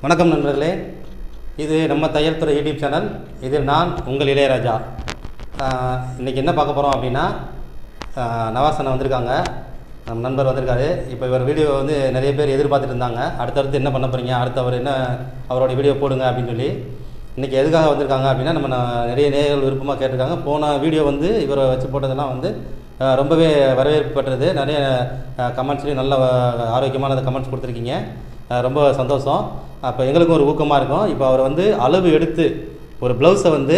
வணக்கம் நண்பர்களே, இது நம்ம தையல் துறை யூடியூப் சேனல். இதில் நான் உங்கள் இளையராஜா. இன்றைக்கி என்ன பார்க்க போகிறோம் அப்படின்னா, நவாசனை வந்திருக்காங்க, நம்ம நண்பர் வந்திருக்காரு. இப்போ இவர் வீடியோ வந்து நிறைய பேர் எதிர்பார்த்துட்டு இருந்தாங்க. அடுத்தடுத்து என்ன பண்ண போகிறீங்க, அடுத்து அவர் என்ன அவரோட வீடியோ போடுங்க அப்படின்னு சொல்லி. இன்றைக்கி எதுக்காக வந்திருக்காங்க அப்படின்னா, நம்ம நிறைய நேயர்கள் விருப்பமாக கேட்டிருக்காங்க. போன வீடியோ வந்து இவரை வச்சு போட்டதெல்லாம் வந்து ரொம்பவே வரவேற்பு பெற்றது. நிறைய கமெண்ட்ஸ்லேயும் நல்ல ஆரோக்கியமான கமெண்ட்ஸ் கொடுத்துருக்கீங்க. ரொம்ப சந்தோஷம். அப்போ எங்களுக்கும் ஒரு ஊக்கமாக இருக்கும். இப்போ அவர் வந்து அளவு எடுத்து ஒரு ப்ளவுஸை வந்து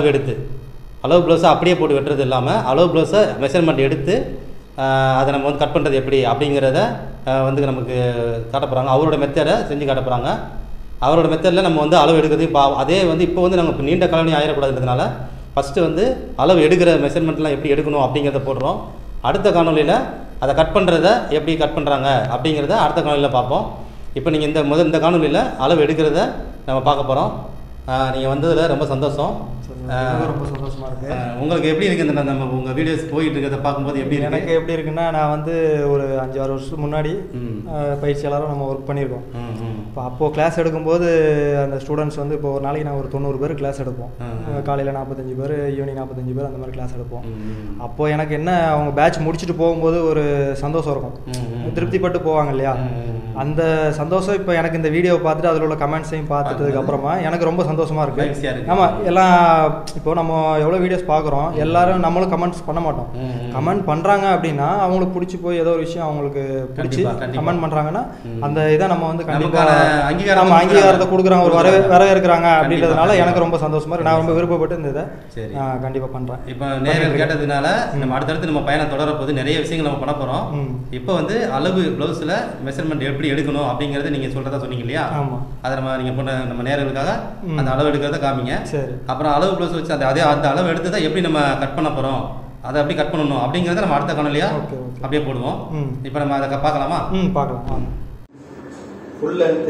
அளவு ப்ளவுஸை அப்படியே போட்டு வெட்டுறது இல்லாமல் அளவு ப்ளவுஸை மெஷர்மெண்ட் எடுத்து அதை நம்ம வந்து கட் பண்ணுறது எப்படி அப்படிங்கிறத வந்து நமக்கு காட்ட போகிறாங்க. அவரோட மெத்தடை செஞ்சு காட்ட போகிறாங்க. அவரோட மெத்தடில் நம்ம வந்து அளவு எடுக்கிறது அதே வந்து இப்போ வந்து நம்ம இப்போ நீண்ட காலனி ஆயிடக்கூடாதுன்றதுனால ஃபஸ்ட்டு வந்து அளவு எடுக்கிற மெஷர்மெண்ட்லாம் எப்படி எடுக்கணும் அப்படிங்கிறத போடுறோம். அடுத்த காணொலியில் அதை கட் பண்ணுறத எப்படி கட் பண்ணுறாங்க அப்படிங்கிறத அடுத்த காணொலியில் பார்ப்போம். இப்போ நீங்கள் இந்த காணொலியில் அளவு எடுக்கிறத நம்ம பார்க்க போகிறோம். நீங்கள் வந்ததில் ரொம்ப சந்தோஷம். ரொம்ப சந்தோஷமாக இருக்குது. உங்களுக்கு எப்படி இருக்குது இந்த நம்ம உங்கள் வீடியோஸ் போயிட்டு இருக்கிறத பார்க்கும்போது எப்படி இருக்குது? எனக்கு எப்படி இருக்குன்னா, நான் வந்து ஒரு 5-6 வருஷத்துக்கு முன்னாடி பயிற்சியாளராக நம்ம ஒர்க் பண்ணியிருக்கோம். இப்போ அப்போது கிளாஸ் எடுக்கும்போது அந்த ஸ்டூடெண்ட்ஸ் வந்து இப்போ ஒரு நாளைக்கு நான் ஒரு 90 பேர் கிளாஸ் எடுப்போம். காலையில் 45 பேர், ஈவினிங் 45 பேர், அந்த மாதிரி கிளாஸ் எடுப்போம். அப்போது எனக்கு என்ன, அவங்க பேட்ச் முடிச்சுட்டு போகும்போது ஒரு சந்தோஷம் இருக்கும், திருப்திப்பட்டு போவாங்க இல்லையா? அந்த சந்தோஷம் இப்போ எனக்கு இந்த வீடியோவை பார்த்துட்டு அதில் உள்ள கமெண்ட்ஸையும் பார்த்துட்டதுக்கு அப்புறமா எனக்கு ரொம்ப சந்தோஷமாக இருக்குது. ஆமாம், எல்லாம் இப்போ நம்ம எவ்வளோ வீடியோஸ் பார்க்குறோம், எல்லாரும் நம்மளும் கமெண்ட்ஸ் பண்ண மாட்டோம். கமெண்ட் பண்ணுறாங்க அப்படின்னா அவங்களுக்கு பிடிச்சி போய் ஏதோ ஒரு விஷயம் அவங்களுக்கு பிடிச்சி கமெண்ட் பண்ணுறாங்கன்னா அந்த இதை நம்ம வந்து கண்டிப்பாக அங்கீகாரத்தை கொடுக்குறாங்க, ஒரு வரவேற்கிறாங்க அப்படின்றதுனால எனக்கு ரொம்ப சந்தோஷமாக இருக்குது. நான் ரொம்ப விருப்பப்பட்டு இந்த இதை கண்டிப்பாக பண்ணுறேன். இப்போ நேரில் கேட்டதுனால நம்ம அடுத்தடுத்து நம்ம பயணம் தொடர போது நிறைய விஷயங்கள் நம்ம பண்ண போகிறோம். இப்போ வந்து அளவு ப்ளவுஸில் மெஷர்மெண்ட் எப்படி எடுக்கணும் அப்படிங்கறத நீங்க சொல்றதா சொன்னீங்க இல்லையா? ஆமா. அத நீங்க போன நம்ம நேயர்களுக்காக அந்த அளவு எடுக்கிறத காமிங்க. சரி. அப்புறம் அளவு ப்ளவுஸ் வச்சு அந்த அளவு எடுத்ததை எப்படி நம்ம கட் பண்ண போறோம், அதை எப்படி கட் பண்ணணும் அப்படிங்கறத நம்ம அடுத்த காணொலியா அப்படியே போடுவோம். இப்போ நம்ம அதை பார்க்கலாமா? பார்க்கலாம். Full length,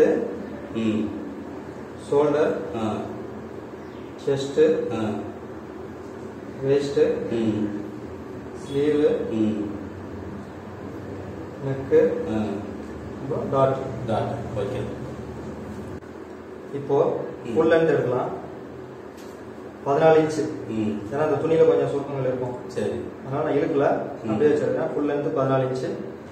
shoulder, chest, waist, sleeve, neck, dot. Okay. இப்போ ஃபுல் லென்த் எடுக்கலாம். 14 இன்ச்சு. ஏன்னா அந்த துணியில கொஞ்சம் சுருக்கங்கள் இருக்கும். சரி. அதனால நான் இழுக்கல, அப்படியே வச்சிருக்கேன். Full length 14 inch.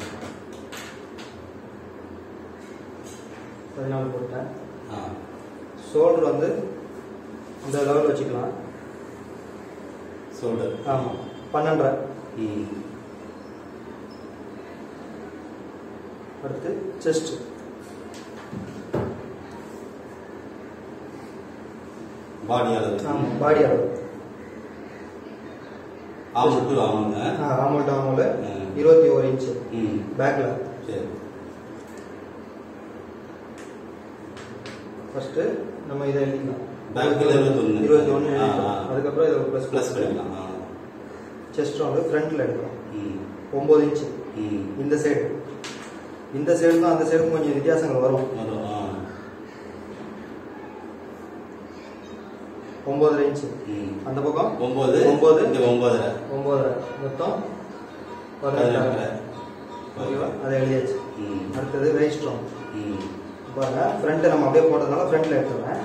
14 போட்டேன். ஷோல்டர் வந்து இந்த லெவல் வச்சுக்கலாம். ஷோல்டர் ஆமா 12.5. அடுத்து செஸ்ட். பாடி அளவு. ஆமா, பாடி அளவு. Arm to arm. Arm to arm 21 inch பேக்ல. சரி. ஃபர்ஸ்ட் நம்ம இத எழுதிக்கலாம். பேக்ல 21 எழுதிக்கலாம். அதுக்கு அப்புறம் இத பிளஸ் பண்ணிக்கலாம். செஸ்ட் வந்து ஃப்ரண்ட்ல எடுக்கலாம். 9 இன்ச். இந்த சைடுக்கும் அந்த சைடுக்கும் கொஞ்சம் வித்தியாசங்கள் வரும். 9.5 இன்ச். அந்த பக்கம் 9 இங்க 9.5 மொத்தம் 18. ஓகேவா? அதை எழுதியாச்சு. அடுத்தது வெயிஸ்ட் ரவுண்ட். பாருங்க, ஃப்ரண்ட் நம்ம அப்படியே போட்டதுனால ஃப்ரண்ட்ல எடுத்துறேன்.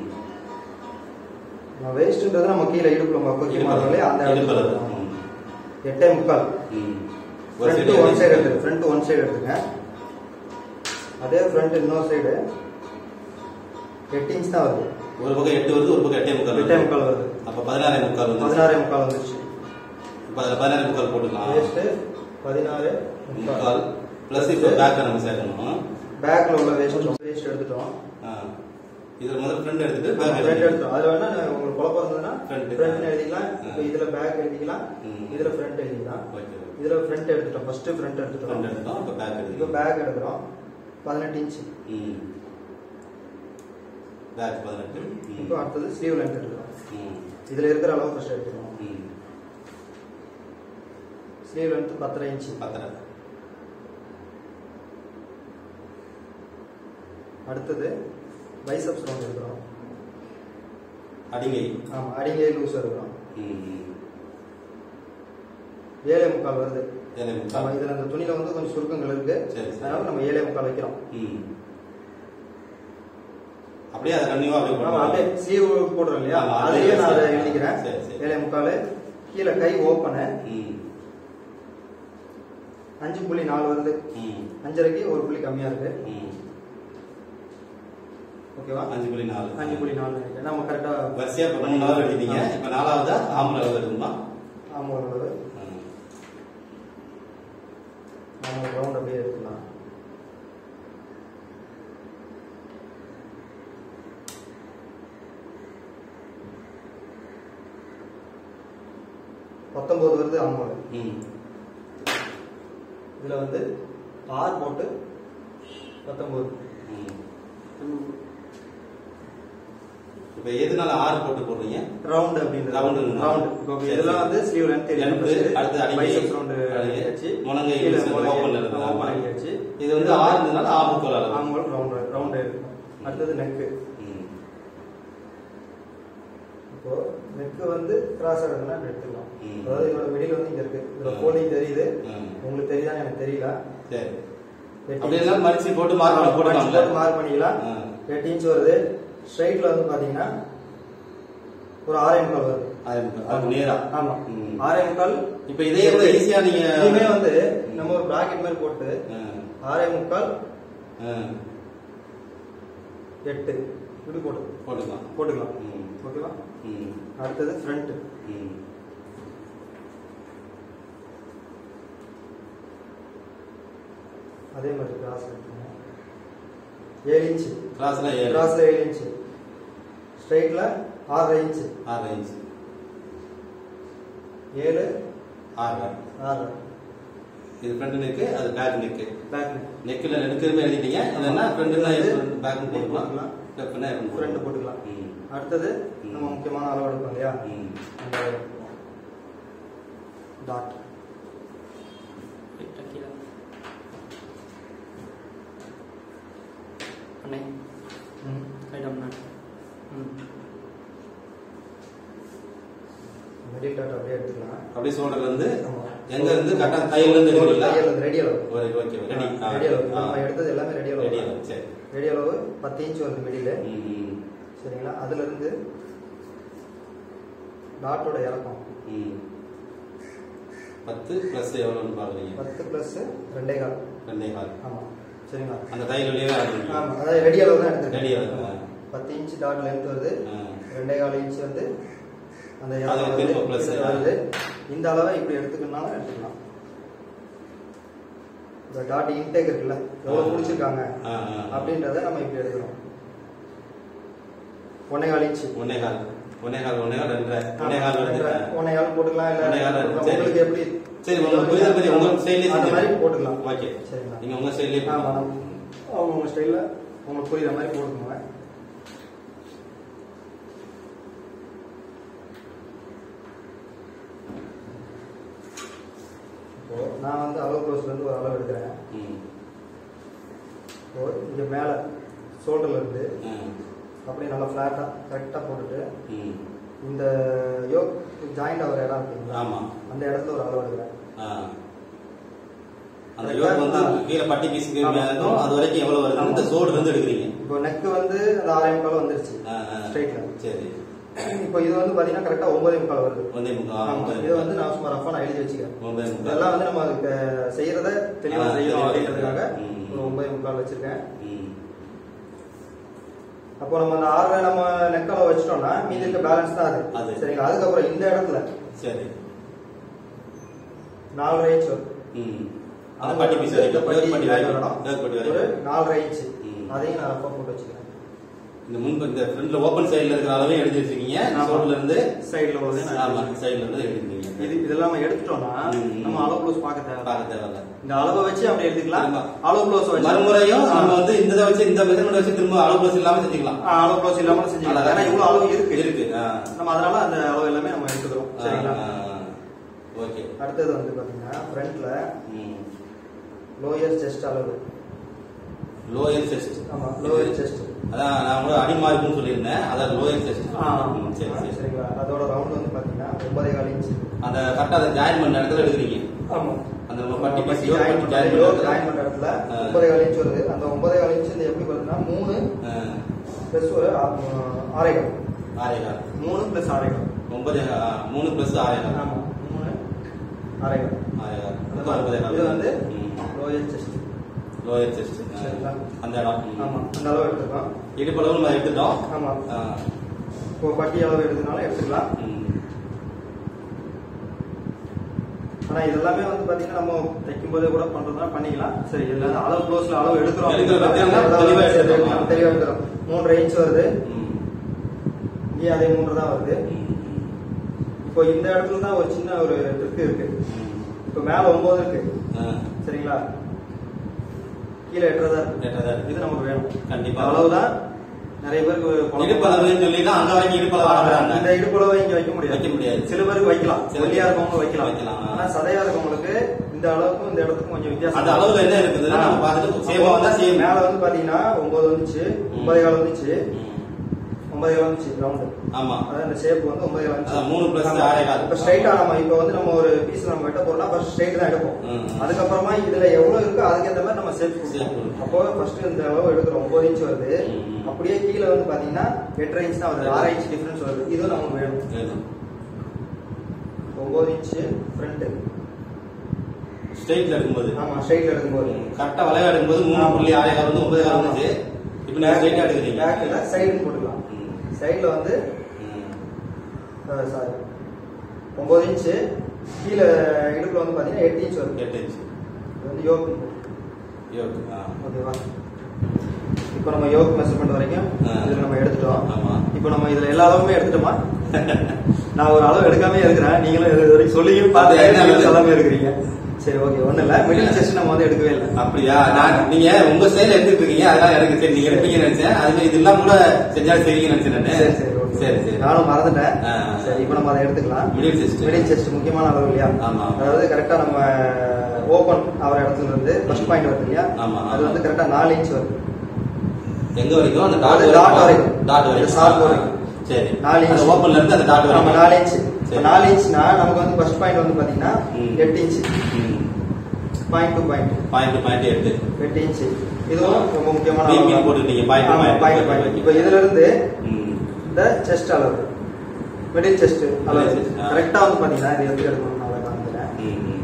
நம்ம வெயிஸ்ட்ன்றது நம்ம கீழ இடுப்புல கொக்கி மாறலே அந்த இடத்துல 8.75. ஃப்ரண்ட் ஒன் சைடு எடுத்துங்க. அதே ஃப்ரண்ட் இன்னொரு சைடு 8 இன்ச் தான் வருது. ஒரு பக்கம் 8 வருது, ஒரு பக்கம் 8.75 வருது. அப்ப 16.75 வந்து 16.75 வந்துருச்சு. இப்ப அதுல 16.75 போட்டுக்கலாம். வேஸ்ட் 16.75 பிளஸ் இப்போ பேக்ல நம்ம சேர்க்கணும். பேக்ல உள்ள வேஸ்ட் எடுத்துட்டோம். இதுல முதல்ல ஃப்ரண்ட் எடுத்துட்டு பேக் எடுத்துட்டோம். அது வேணா உங்களுக்கு குழப்பம் இருந்ததுன்னா ஃப்ரண்ட் எழுதிக்கலாம். இப்போ இதுல பேக் எழுதிக்கலாம், இதுல ஃப்ரண்ட் எழுதிக்கலாம். இதுல ஃப்ரண்ட் எடுத்துட்டோம். ஃபர்ஸ்ட் ஃப்ரண்ட் எடுத்துட்டோம். இப்போ பேக் எடுத்துட்டோம். இப்போ பேக் எடுக்கிறோம். 18 இன்ச். பேக் 18. இப்போ அடுத்தது ஸ்லீவ் லென்த் எடுக்கிறோம். இதுல இருக்கிற அளவு ஃபர்ஸ்ட் எடுத்துக்கிறோம். Sleeve length 10.5 inch. 10. அடுத்தது பைசப்ஸ் ரவுண்ட் எடுக்கிறோம். அடிங்கை. ஆமா, அடிங்கை லூஸ் எடுக்கிறோம். 7.75 வருது. இதுல அந்த துணியில வந்து கொஞ்சம் சுருக்கங்கள் இருக்கு, அதனால நம்ம 7.75 வைக்கிறோம். அப்படியே அதை கண்டிப்பா அப்படியே ஸ்லீவ் போடுறோம் இல்லையா, அதுலயே நான் அதை எழுதிக்கிறேன். 7.25 கீழே கை ஓப்பனு 5.4 வருது. 5.5க்கு ஒரு புள்ளி கம்மியா இருக்கு. ஓகேவா? 5.4 நம்ம கரெக்டா வரிசையா 3 எழுதிட்டீங்க. இப்ப 4வது ஆம் அளவு எடுக்கணுமா? ஆம் அளவு நம்ம ரவுண்ட் அப்படியே எடுக்கலாம். வருது ஆமாம். இதுல வந்து ஆர் போட்டு 19. இப்ப எதனால ஆர் போட்டு போடுறீங்க? ரவுண்ட் அப்படின்றது ரவுண்ட். இதெல்லாம் வந்து ஸ்லீவ் லென்த் தெரியும். அடுத்து பைசெப்ஸ் ரவுண்ட் ஆச்சு, முழங்கை ஓபன்ல இருக்கு. ஓபன் ஆச்சு. இது வந்து ஆர்ன்றனால ஆர்முக்கோல் அளவு. ஆர்முக்கோல் ரவுண்ட் இருக்கு. அடுத்து நெக். இப்போ நெக் வந்து கிராஸ் ஆகுதுன்னா எடுத்துக்கலாம். அதாவது இதோட மிடில் வந்து இங்க இருக்கு. இதோட ஃபோல்டிங் தெரியுது. உங்களுக்கு தெரியுதா எனக்கு தெரியல. சரி. அப்படியே மரிச்சு போட்டு மார்க் பண்ணிக்கலாம். 8 இன்ச் வருது. ஸ்ட்ரைட்ல வந்து பாத்தீங்கன்னா ஒரு 6.25 வருது. 6.25 அது நேரா. ஆமா. 6.25. இப்போ இதே விட ஈஸியா நீங்க இதுமே வந்து நம்ம ஒரு பிராக்கெட் மாதிரி போட்டு 6.25 8 இப்படி போட்டுக்கலாம். ஓகேவா? அடுத்தது ஃப்ரண்ட். அதே மாதிரி கிராஸ் எடுத்துங்க. 7 இன்ச். கிராஸ்ல 7 இன்ச். ஸ்ட்ரைட்ல 6 இன்ச். 6 இன்ச். 7 6. இது ஃப்ரண்ட் நெக், அது பேக் நெக். பேக் நெக்ல நெக்குமே எழுதிட்டீங்க. இல்லனா ஃப்ரண்ட்ல பேக் போட்டுக்கலாம். லெஃப்ட்னா ஃப்ரண்ட் போட்டுக்கலாம். அடுத்தது நம்ம முக்கியமான அளவு எடுப்போம் இல்லையா, அந்த டாட். மிடில் டாட் அப்படியே எடுத்துக்கலாம். அப்படியே ஷோல்டர்ல இருந்து எங்க இருந்து கரெக்ட்டா தையல்ல இருந்து எடுக்கிறீங்களா? ரெடி அளவு. ஓகே ரெடி அளவு. நம்ம எடுத்தது எல்லாமே ரெடி அளவு. சரி. ரெடி அளவு 10 இன்ச் வருது மிடில். சரிங்களா? அதுல இருந்து டாட்டோட இறக்கம் 10 பிளஸ் எவ்வளவுன்னு பாக்குறீங்க? 10 பிளஸ் 2.25. ஆமா. சரிங்களா? அந்த தையல் வழியா ஆமா, அதாவது ரெடி அளவு தான் எடுத்துருக்கேன். ரெடி அளவு 10 இன்ச் டாட் லென்த் வருது. 2.25 இன்ச் வந்து அந்த பிளஸ் வருது. இந்த அளவை இப்படி எடுத்துக்கணும்னாலும் எடுத்துக்கலாம். இந்த டாட் இன்டேக் இருக்குல்ல, எவ்வளவு முடிச்சிருக்காங்க அப்படின்றத நம்ம இப்படி எடுக்கிறோம். 1.25 இன்ச். 1.25 போட்டுக்கலாம். இல்ல உங்களுக்கு எப்படி சரி உங்க ஸ்டைல்ல அந்த மாதிரி போட்டுக்கலாம். ஓகே. சரிங்களா? நீங்க உங்க ஸ்டைல்ல உங்க ஸ்டைல்ல உங்களுக்கு புரியுற மாதிரி போட்டுக்கோங்க. இப்போ நான் வந்து அளவு க்ளோஸ்ல இருந்து ஒரு அளவு எடுக்கிறேன். இப்போ இங்க மேல ஷோல்டர்ல இருந்து அப்படியே நல்லா ஃபிளாட்டா கரெக்டா போட்டுட்டு இந்த யோக் ஜாயிண்ட் ஆகிற இடம் இருக்குங்களா? ஆமா. அந்த இடத்துல ஒரு அளவு எடுக்கிறேன். அந்த யோக் வந்து கீழே பட்டி பீஸ்க்கு அது வரைக்கும் எவ்வளவு வருது? அந்த ஷோல்டர்ல இருந்து எடுக்கிறீங்க. இப்போ நெக் வந்து அந்த 6.25 வந்துருச்சு ஸ்ட்ரைட்ல. சரி. இப்போ இது வந்து பாத்தீங்கன்னா கரெக்டா 9.25 வருது. 9.25. இது வந்து நான் சும்மா ரஃபா நான் எழுதி வச்சுக்கிறேன். இதெல்லாம் வந்து நம்ம செய்யறத தெளிவா செய்யணும் அப்படின்றதுக்காக ஒரு 9.25 வச்சிருக்கேன். அப்போ நம்ம அந்த 6 நம்ம நெக் அளவு வச்சிட்டோம்னா மீதி இருக்க பேலன்ஸ் தான் அது. சரிங்களா? அதுக்கப்புறம் இந்த இடத்துல சரி 4.5 இன்ச் வரும். அந்த பட்டி பீஸ் வரைக்கும் ஒரு 4.5 இன்ச் அதையும் நான் ரஃபா போட்டு வச்சுக்கிறேன். இந்த முன்பு இந்த ஃப்ரண்ட்ல ஓபன் சைடுல இருக்கிற அளவே எழுதி வச்சிருக்கீங்க. ஷோல்டர்ல இருந்து சைடுல உள்ளது. ஆமா, சைடுல இருந்து எழுதிருக்கீங்க. இதெல்லாம் எடுத்துட்டோம்னா நம்ம அளவு க்ளோஸ் பார்க்க தேவையில்ல. இந்த அளவை வச்சு அப்படி எடுத்துக்கலாம். அளவு க்ளோஸ் வச்சு மறுமுறையும் நம்ம வந்து இந்த வச்சு இந்த மெஷர்மென்ட் வச்சு திரும்ப அளவு க்ளோஸ் இல்லாம செஞ்சுக்கலாம். அளவு க்ளோஸ் இல்லாம செஞ்சுக்கலாம். ஏன்னா இவ்வளவு அளவு இருக்கு. நம்ம அதனால அந்த அளவு எல்லாமே நம்ம எடுத்துக்கிறோம். சரிங்களா? ஓகே. அடுத்தது வந்து பாத்தீங்கன்னா ஃப்ரண்ட்ல லோயர் செஸ்ட் அளவு. Lower chest. ஆமா, லோயர் செஸ்ட். அதான் நான் கூட அடிமார்க்குன்னு சொல்லியிருந்தேன். அதான் லோயர் செஸ்ட். சரி சரிங்களா? அதோட ரவுண்ட் வந்து பாத்தீங்கன்னா 9.25 இன்ச். அந்த கரெக்டா அதை ஜாயின் பண்ண இடத்துல எடுக்கிறீங்க. ஆமா, அந்த பட்டி பீஸ் ஜாயின் பண்ண இடத்துல 9.25 இன்ச் வருது. அந்த 9.25 இன்ச் எப்படி வருதுன்னா 3 ப்ளஸ் ஒரு 6.25. 6.25. 3 + 6.25. 3 + 6.25. ஆமா 3 6.25. இது வந்து லோயர் செஸ்ட். லோயர் செஸ்ட் அந்த இடம். ஆமா அந்த அளவு எடுத்துக்கலாம். இடுப்பளவு நம்ம எடுத்துட்டோம். ஆமா இப்போ பட்டி அளவு எடுத்தனால எடுத்துக்கலாம். ஆனா இதெல்லாமே வந்து பாத்தீங்கன்னா நம்ம தைக்கும் போதே கூட பண்றதுனா பண்ணிக்கலாம். சரி இதெல்லாம் அளவு க்ளோஸ்ல அளவு எடுக்கிறோம். தெளிவா எடுக்கிறோம். 3 இன்ச் வருது. இங்கே அதே 3 தான் வருது. இப்போ இந்த இடத்துல தான் ஒரு சின்ன ஒரு ட்ரிக் இருக்கு. இப்போ மேல 9 இருக்கு. சரிங்களா? கீழே 8 இருக்கு. இது நமக்கு வேணும். கண்டிப்பா அளவுதான் நிறைய பேருக்கு இடுப்பளவுன்னு சொல்லி தான் அங்க வரைக்கும் இடுப்பளவு வாங்குறாங்க. இந்த இடுப்பளவை இங்க வைக்க முடியாது. சில பேருக்கு வைக்கலாம். ஒல்லியா இருக்கவங்க வைக்கலாம். ஆனா சதையா இருக்கவங்களுக்கு இந்த அளவுக்கும் இந்த இடத்துக்கும் கொஞ்சம் வித்தியாசம். அந்த அளவுல என்ன இருக்குது நம்ம பார்த்துட்டு சேமா வந்தா சேம். மேல வந்து பாத்தீங்கன்னா 9 வந்துச்சு, 9.25 வந்துச்சு, 9.25 வந்துச்சு ரவுண்ட். ஆமா அதான் இந்த ஷேப் வந்து 9.25 வந்துச்சு. 3 + 6.25. இப்ப ஸ்ட்ரைட்டா இப்போ வந்து நம்ம ஒரு பீஸ் நம்ம வெட்ட போறோம்னா ஃபர்ஸ்ட் ஸ்ட்ரைட் தான் எடுப்போம். அதுக்கப்புறமா இதுல எவ்வளவு இருக்கோ அதுக்கு ஏத்த மாதிரி நம்ம ஷேப் கொடுப்போம். அப்போ ஃபர்ஸ்ட் இந்த அளவு எடுக்கிறோம். 9 இன்ச் வருது. அப்படியே கீழே வந்து பாத்தீங்கன்னா 8.5 இன்ச் தான் வருது. 6 இன்ச் டிஃபரன்ஸ் வருது. இது நமக்கு வேணும். 9 இன்ச் ஃப்ரண்ட் ஸ்ட்ரைட்ல எடுக்கும்போது. ஆமா ஸ்ட்ரைட்ல எடுக்கும்போது கரெக்ட்டா வளைவா எடுக்கும்போது 3.6 வந்து 9 வந்துச்சு. இப்போ நீங்க ஸ்ட்ரைட்டா எடுக்குறீங்க. பேக்ல சைடு போட்டுக்கலாம். சைடுல வந்து சாரி 9 இன்ச் கீழே இடுப்புல வந்து பாத்தீங்கன்னா 8 இன்ச் வருது. 8 இன்ச் இது வந்து யோக். ஓகேவா? இப்போ நம்ம யோக் மெஷர்மென்ட் வரைக்கும் இதுல நம்ம எடுத்துட்டோம். ஆமா இப்போ நம்ம இதுல எல்லா அளவுமே எடுத்துட்டோமா? நான் ஒரு அளவு எடுக்காம இருக்கிறேன். நீங்களும் இது வரைக்கும் சொல்லியும் பார்த்து எல்லாமே இருக்கிறீங்க. சரி ஓகே ஒண்ணு இல்ல. மிடில் செஸ்ட் நம்ம வந்து எடுக்கவே இல்லை. அப்படியா? நீங்க உங்க ஸ்டைல எடுத்துட்டு இருக்கீங்க. அதான் எனக்கு சரி நீங்க எடுப்பீங்கன்னு நினைச்சேன். அது இதெல்லாம் கூட செஞ்சா சரிங்கன்னு நினைச்சேன். சரி நானும் மறந்துட்டேன். சரி இப்போ நம்ம அதை எடுத்துக்கலாம். மிடில் செஸ்ட் முக்கியமான அளவு இல்லையா? அதாவது கரெக்டா நம்ம ஓபன் ஆகிற இடத்துல இருந்து ஃபர்ஸ்ட் பாயிண்ட் வருது இல்லையா? அது வந்து கரெக்டா 4 இன்ச் வருது. எங்க வரைக்கும்? அந்த டாட் வரைக்கும். ஷார்ப் வரைக்கும். சரி 4 இன்ச் ஓபன்ல இருந்து அந்த டாட் வரைக்கும். 4 இன்ச். 4 இன்ச்னா நமக்கு வந்து ஃபர்ஸ்ட் பாயிண்ட் வந்து பாத்தீங்கன்னா 8 inch. Point to point 8 inch. இதுவும் ரொம்ப முக்கியமான அளவு போட்டுட்டீங்க. பாயிண்ட். இப்போ இதுல இருந்து இந்த செஸ்ட் அளவு மிடில் செஸ்ட் அளவு கரெக்டா வந்து பாத்தீங்கன்னா இது எப்படி எடுக்கணும் நான் காமிக்கிறேன்.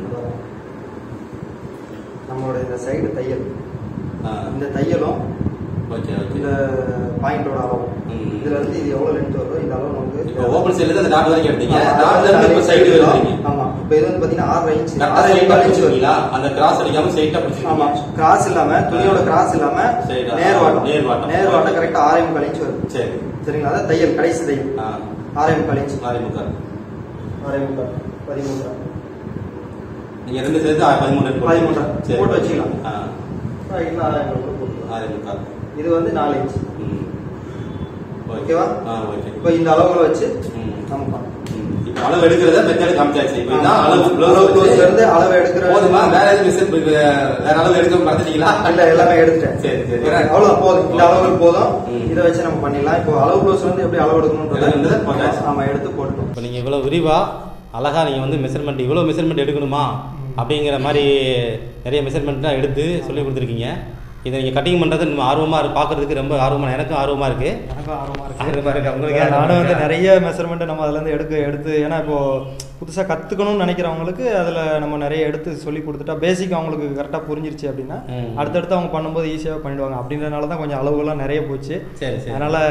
நம்மளோட இந்த சைடு தையல் இந்த தையலும் இந்த பாயிண்டோட அளவு இதுல இருந்து இது எவ்வளவு லென்த் வருதோ இந்த அளவு நமக்கு இப்போ ஓபன் சைடுல இருந்து அந்த டாட் வரைக்கும் எடுத்தீங்க. டாட்ல இருந்து இப்ப சைடு வரீங்க. ஆமா இப்போ இது வந்து பாத்தீங்கன்னா 6 இன்ச் 6 இன்ச் வருவீங்களா? அந்த கிராஸ் அடிக்காம ஸ்ட்ரைட்டா பிடிச்சிருக்கீங்க. ஆமா கிராஸ் இல்லாம துணியோட கிராஸ் இல்லாம நேர்வாட்டம் கரெக்ட்டா 6.25 இன்ச் வருது. சரி சரிங்களா? அதான் தையல் கடைசி தையல் 6.25 இன்ச். 6.25 13 நீங்க ரெண்டு சேர்த்து 13 போட்டு வச்சுக்கலாம். இல்ல 6.25 இது வந்து 4 இன்ச். ஓகேவா? இப்போ இந்த அளவுல வச்சு நம்ம பண்ணலாம். இப்போ அளவு எடுக்கிறத மெத்தட் காமிச்சாச்சு. இப்போ இதான் அளவு க்ளோஸ்ல இருந்து அளவு எடுக்கிற போதுமா? வேற எதுவும் வேற அளவு எடுக்க மறந்துட்டீங்களா? இல்ல எல்லாமே எடுத்துட்டேன். சரி அவ்வளவுதான் போதும். இந்த அளவுக்கு போதும். இதை வச்சு நம்ம பண்ணிடலாம். இப்போ அளவு க்ளோஸ்ல இருந்து எப்படி அளவு எடுக்கணும்ன்றது நம்ம எடுத்து போட்டோம். இப்போ நீங்க இவ்வளவு விரிவா அழகா நீங்க வந்து மெஷர்மெண்ட் இவ்வளவு மெஷர்மெண்ட் எடுக்கணுமா அப்படிங்கிற மாதிரி நிறைய மெஷர்மெண்ட்லாம் எடுத்து சொல்லி கொடுத்துருக்கீங்க. இதை நீங்கள் கட்டிங் பண்ணுறது நம்ம ஆர்வமாக பார்க்குறதுக்கு ரொம்ப ஆர்வமாக எனக்கும் ஆர்வமாக இருக்குது. உங்களுக்கு நானும் வந்து நிறைய மெஷர்மெண்ட்டை நம்ம அதுலேருந்து எடுத்து ஏன்னா இப்போது புதுசாக கற்றுக்கணும்னு நினைக்கிறவங்களுக்கு அதில் நம்ம நிறைய எடுத்து சொல்லி கொடுத்துட்டா பேசிக் அவங்களுக்கு கரெக்டாக புரிஞ்சிருச்சு அப்படின்னா அடுத்தடுத்து அவங்க பண்ணும்போது ஈஸியாக பண்ணிடுவாங்க. அப்படின்றதுனால தான் கொஞ்சம் அளவுகள்லாம் நிறைய போச்சு. சரி அதனால்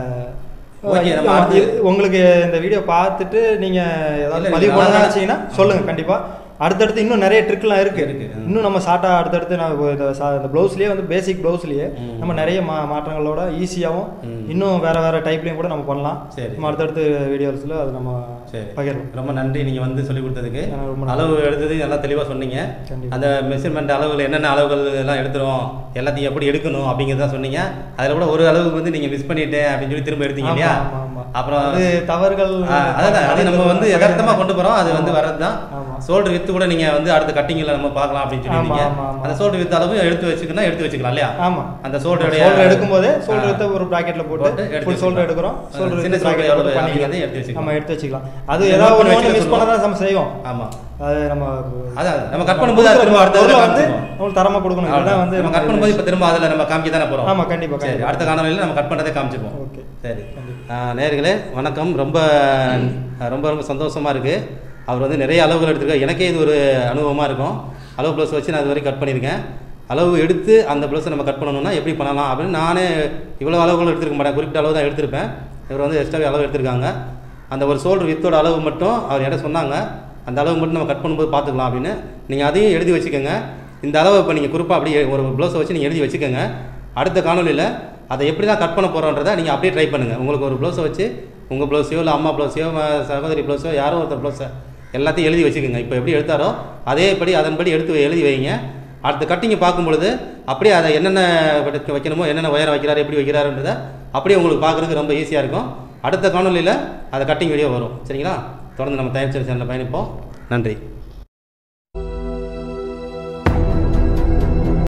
உங்களுக்கு இந்த வீடியோ பார்த்துட்டு நீங்கள் ஏதாவது பதிவு பண்ண நினச்சிங்கன்னா சொல்லுங்கள். கண்டிப்பாக அடுத்தடுத்து இன்னும் நிறைய ட்ரிக்லாம் இருக்கு. இன்னும் நம்ம ஷார்ட்டாக அடுத்தடுத்து நான் இந்த ப்ளவுஸ்லேயே வந்து பேசிக் ப்ளவுஸ்லேயே நம்ம நிறைய மாற்றங்களோட ஈஸியாகவும் இன்னும் வேற வேற டைப்லையும் கூட நம்ம பண்ணலாம். நம்ம அடுத்தடுத்து வீடியோஸில் அது நம்ம பகிரலாம். ரொம்ப நன்றி நீங்கள் வந்து சொல்லி கொடுத்ததுக்கு. அளவு எடுத்தது எல்லாம் தெளிவாக சொன்னீங்க. அந்த மெஷர்மெண்ட் அளவுகள் என்னென்ன அளவுகள் எல்லாம் எடுத்துரும் எல்லாத்தையும் எப்படி எடுக்கணும் அப்படிங்கிறத சொன்னீங்க. அதில் கூட ஒரு அளவுக்கு வந்து நீங்கள் மிஸ் பண்ணிட்டேன் அப்படின்னு சொல்லி திரும்ப எடுத்தீங்க இல்லையா? அப்புறம் அது தவறுகள் அதான் அது நம்ம வந்து யதார்த்தமாக கொண்டு போகிறோம். அது வந்து வர்றது தான். ஷோல்டர் வித்து கூட நீங்கள் வந்து அடுத்த கட்டிங்கில் நம்ம பார்க்கலாம் அப்படின்னு சொல்லியிருந்தீங்க. அந்த ஷோல்டர் வித் அளவு எடுத்து வச்சுக்கலாம் இல்லையா? ஆமாம். அந்த ஷோல்டருடைய எடுக்கும்போது ஷோல்டர் வித்து ஒரு ப்ராக்கெட்டில் போட்டு ஃபுல் ஷோல்டர் எடுக்கிறோம். ஷோல்டர் சின்ன ஷோல்டர் எவ்வளோ பண்ணிக்கிறதே எடுத்து வச்சுக்கலாம். நம்ம எடுத்து வச்சுக்கலாம். அது ஏதாவது ஒன்று மிஸ் பண்ண தான் நம்ம செய்வோம். ஆமாம். அது நம்ம கட் பண்ணும்போது திரும்ப அடுத்த வந்து உங்களுக்கு தரமாக கொடுக்கணும். இதுதான் வந்து நம்ம கட் பண்ணும்போது இப்போ திரும்ப அதில் நம்ம காமிக்க தானே போகிறோம். ஆமாம், கண்டிப்பாக. சரி, அடுத்த காணொலியில் நம்ம கட் பண்ணுறதே காமிச்சிருப்போம். ஓகே, சரி. நேயர்களே வணக்கம். ரொம்ப ரொம்ப ரொம்ப சந்தோஷமாக இருக்குது. அவர் வந்து நிறைய அளவுகள் எடுத்துருக்காரு. எனக்கே இது ஒரு அனுபவமாக இருக்கும். அளவு ப்ளவுஸ் வச்சு நான் இது வரைக்கும் கட் பண்ணியிருக்கேன். அளவு எடுத்து அந்த ப்ளவுஸை நம்ம கட் பண்ணணும்னா எப்படி பண்ணலாம் அப்படின்னு நானே இவ்வளோ அளவுகள் எடுத்துருக்க மாட்டேன். குறிப்பிட்ட அளவு தான் எடுத்திருப்பேன். இவர் வந்து எக்ஸ்ட்ராவே அளவு எடுத்திருக்காங்க. அந்த ஒரு ஷோல்டர் வித்தோட அளவு மட்டும் அவர் என்கிட்ட சொன்னாங்க. அந்த அளவு மட்டும் நம்ம கட் பண்ணும்போது பார்த்துக்கலாம் அப்படின்னு. நீங்கள் அதையும் எழுதி வச்சுக்கோங்க. இந்த அளவு இப்போ நீங்கள் குறிப்பாக அப்படியே ஒரு ப்ளவுஸை வச்சு நீங்கள் எழுதி வச்சுக்கோங்க. அடுத்த காணொலியில் அதை எப்படி தான் கட் பண்ண போகிறோன்றதை நீங்கள் அப்படியே ட்ரை பண்ணுங்கள். உங்களுக்கு ஒரு ப்ளவுஸை வச்சு உங்கள் ப்ளவுஸையோ இல்லை அம்மா ப்ளவுஸையோ சகோதரி ப்ளவுஸோ யாரோ ஒருத்தர் ப்ளவுஸை எல்லாத்தையும் எழுதி வச்சுக்கோங்க. இப்போ எப்படி எடுத்தாரோ அதன்படி எடுத்து எழுதி வைங்க. அடுத்த கட்டிங்கை பார்க்கும்பொழுது அப்படியே அதை என்னென்ன வைக்கணுமோ, என்னென்ன உயரம் வைக்கிறாரு, எப்படி வைக்கிறாருன்றதை அப்படியே உங்களுக்கு பார்க்குறதுக்கு ரொம்ப ஈஸியாக இருக்கும். அடுத்த காணொலியில் அதை கட்டிங் வீடியோ வரும். சரிங்களா? தொடர்ந்து நம்ம தயாரிப்பு சேனலில் பயணிப்போம். நன்றி.